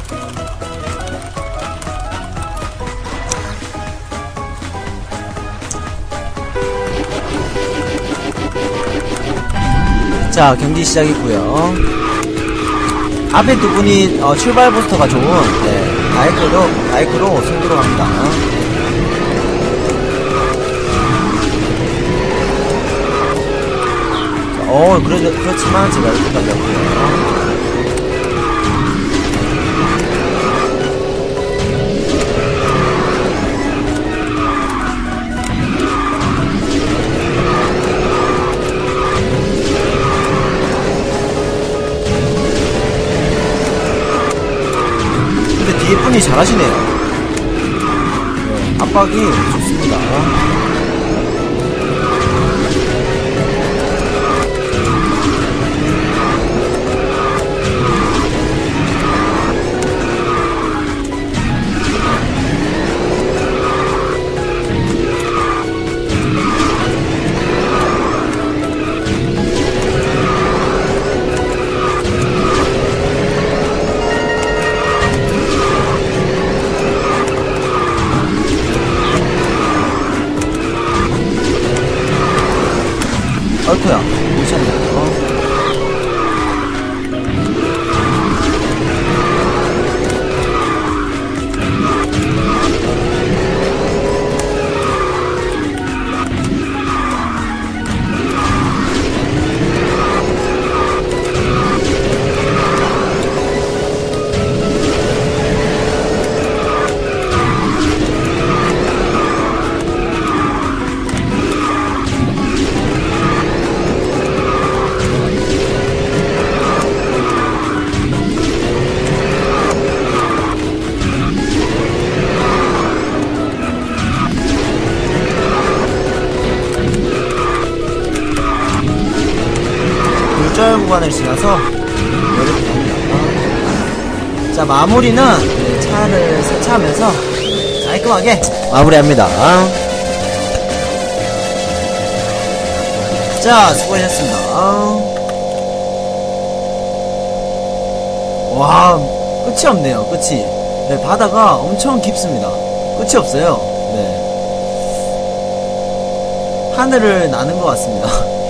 자, 경기 시작했고요. 앞에 두 분이 출발 부스터가 좋은 바이크로 승부로 갑니다. 그렇지만 제가 이렇게 달렸고요. 근데 뒤에 분이 잘하시네요. 네, 압박이 좋습니다. 어이쿠야, 미쳤네요. 굴절 구간을 지나서 이렇게 갑니다. 자, 마무리는 차를 세차하면서 깔끔하게 마무리합니다. 자, 수고하셨습니다. 와, 끝이 없네요. 끝이. 네, 바다가 엄청 깊습니다. 끝이 없어요. 네, 하늘을 나는 것 같습니다.